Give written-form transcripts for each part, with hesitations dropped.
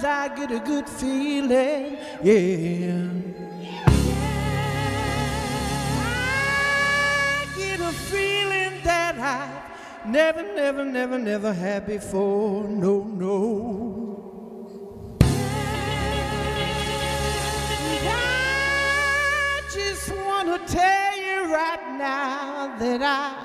Sometimes I get a good feeling, yeah. I get a feeling that I've never had before, no, no. I just want to tell you right now that I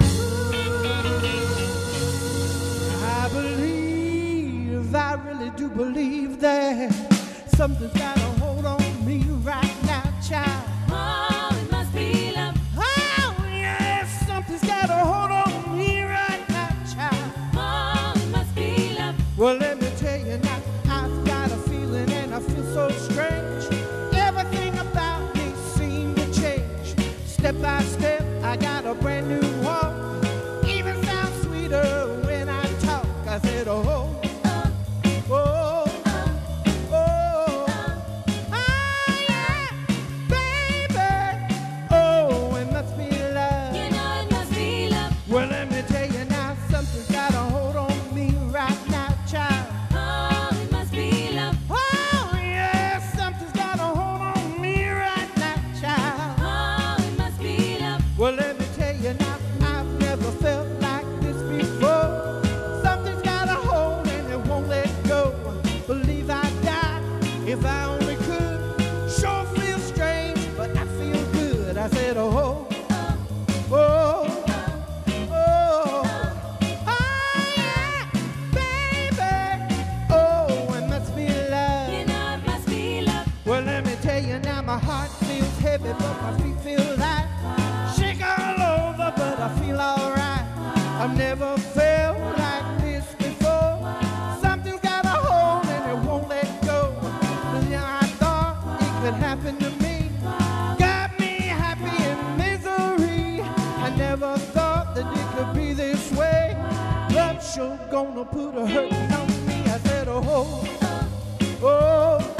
believe, I really do believe that something's got a hold on me right now, child. Oh, it must be love. Oh, yes, something's got a hold on me right now, child. Oh, it must be love. Well, let me tell you now, I've got a feeling and I feel so strange. Everything about me seems to change. Step by step, I got a brand new walk. Even sounds sweeter when I talk. I said, oh, oh, oh, oh, yeah, baby. Oh, it must be love. You know it must be love. Well, let me tell you now, something's got a hold on me right now, child. Oh, it must be love. Oh, yes, something's got a hold on me right now, child. Oh, it must be love. Well, let me tell you now, I've never felt like this before. Something's got a hold and it won't let go. Believe I'd die if I only could. Sure feels strange, but I feel good. I said, oh, oh, oh, oh, yeah, baby. Oh, it must be love. You know it must be love. Well, let me tell you now, my heart feels heavy, but my feet feel light. Shake all over, but I feel alright. I've never felt like this before. Something's got a hold and it won't let go. Yeah, I thought it could happen to me. Got me happy in misery. I never thought that it could be this way. Love sure gonna put a hurting on me. I said, oh, oh, oh.